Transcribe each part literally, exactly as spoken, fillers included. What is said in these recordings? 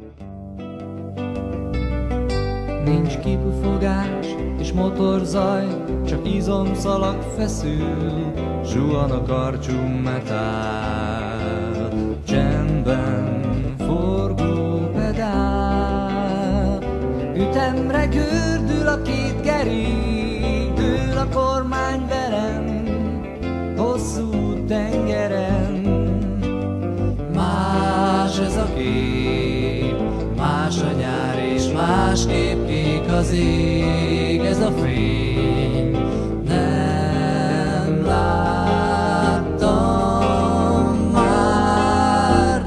Nincs kipufogás és motorzaj, csak izomszalag feszül, zsuhan a karcsú metál, csendben forgó pedál. Ütemre gördül a két kerék, dől a kormány velem, hosszú tengeren. Más ez a kép, más a nyár és másképp kék az ég, ez a fény. Nem láttam már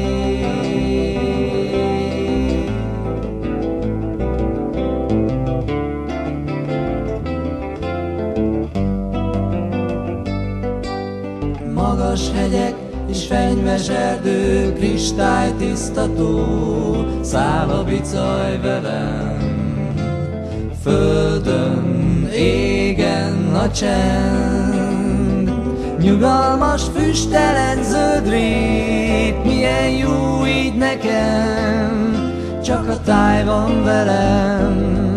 rég. Magas hegyek és fenyves erdő, kristálytisztató, száll a bicaj velem. Földön, égen a csend, nyugalmas, füstelen zöld rét, milyen jó így nekem, csak a táj van velem.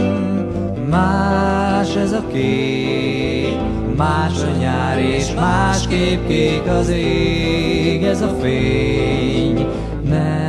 Más ez a kép, más a nyár és másképp kék az ég, ez a fény. Nem